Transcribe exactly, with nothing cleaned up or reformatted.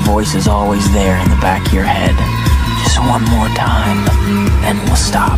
voice is always there in the back of your head. Just one more time, then we'll stop.